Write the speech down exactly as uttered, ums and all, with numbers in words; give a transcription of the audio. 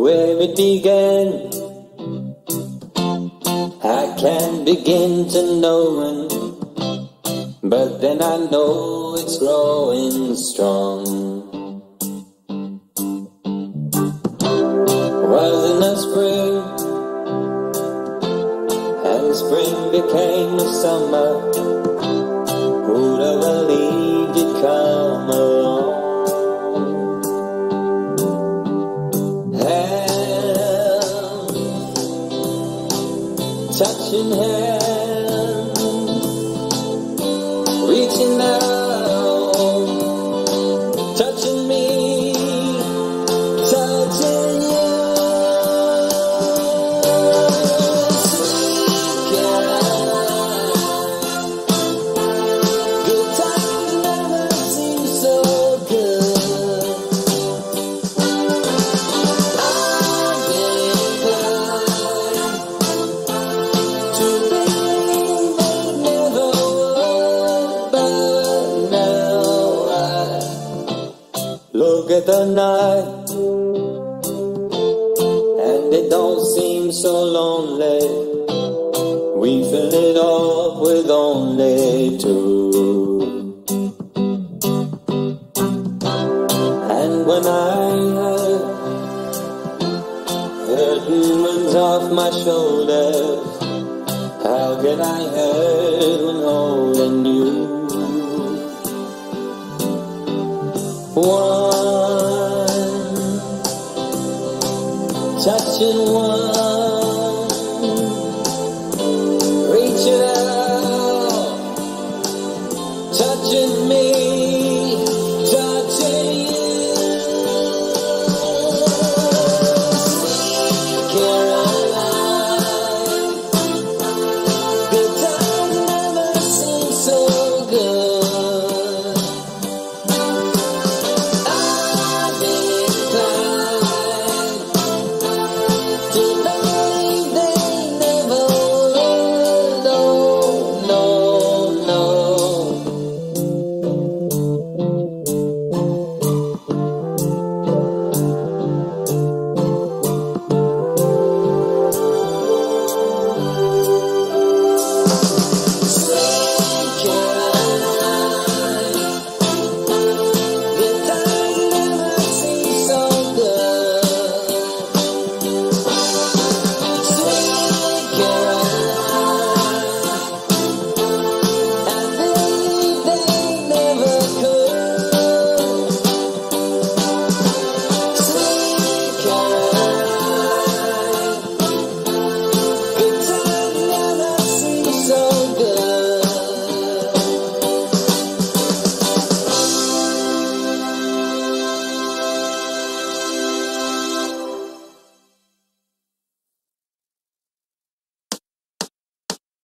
where it began. I can't begin to know it, but then I know it's growing strong. Was in the spring, and spring became the summer. Who'd have believed you'd come along? Touching hands, reaching out, touching me, touching you. Good times never seem so good. I've been inclined to believe they never would, but now I look at the night and it don't seem so lonely. We fill it up with only two. And when I hurt, hurting runs off my shoulders. How can I hurt when holding you? One, touching one.